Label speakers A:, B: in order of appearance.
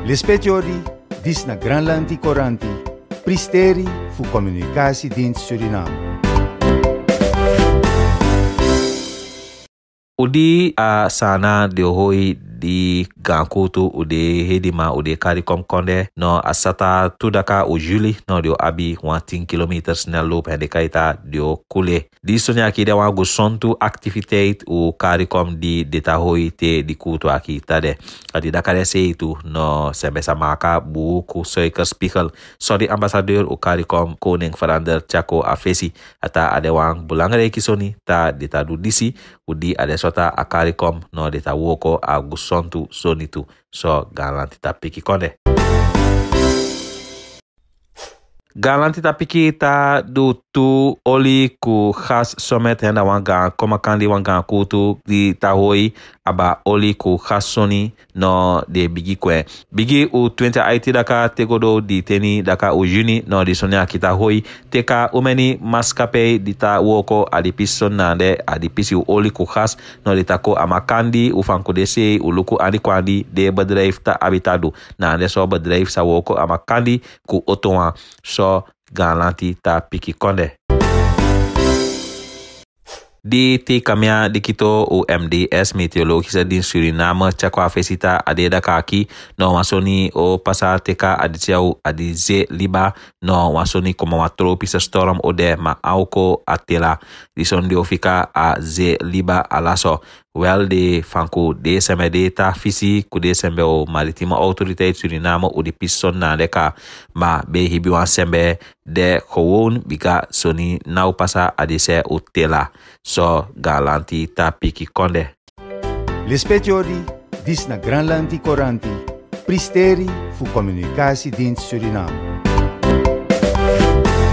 A: Lispetiori, dis na Granlanti Coranti, Pristeri fu Communicatiedienst Suriname.
B: Udi a sana de hoi di gankutu ude hedima ude CARICOM konde no asata tudaka o juli no dio abi 10 km snel loop en de kaita dio kule. Di sonya ki de wangu sontu activiteit u CARICOM di deta hoi te di kutu aki tade. Adi dakare se itu no sembesa maka bu ku soiker spiegel. Sorry ambassadeur u CARICOM koning verander chako afesi ata ade wang bulangare kisoni ta deta du disi udi ade sota a CARICOM no deta woko a gusontu sonitu so galanti ta piki konde. Galanti ta piki ta du tu oli ku khas somet henda wanga koma kandi wanga kutu di ta hoi aba oli ku khas soni no de bigi kwe. Bigi u 20 IT daka tegodo di teni daka u juni no di sonia kita hoi teka umeni maskape di ta woko adipis sonande adipisi u oli ku khas no di tako amakandi u fanku dese u luku andi kwandi de bedrijf ta abitadu na ande so bedrijf sa woko amakandi ku otowa so galanti ta piki konde. Di te kamia di kito UMDS Meteorologische Dienst Suriname chakwa fesita adeda kaki no wasoni o pasa teka adiciau adize liba no wasoni koma wa tropische storm ode ma auko atela di sondi ofika a ze liba alaso wel de fanku de semede ta fisi ku de sembe o maritime autoriteit Suriname o di pison na deka ma be hibiwan sembe de gewoon bika soni nau pasa adise utela so galanti ta piki konde.
A: Lispetiori, dis na Granlanti Coranti, Pristeri fu Communicatiedienst Suriname.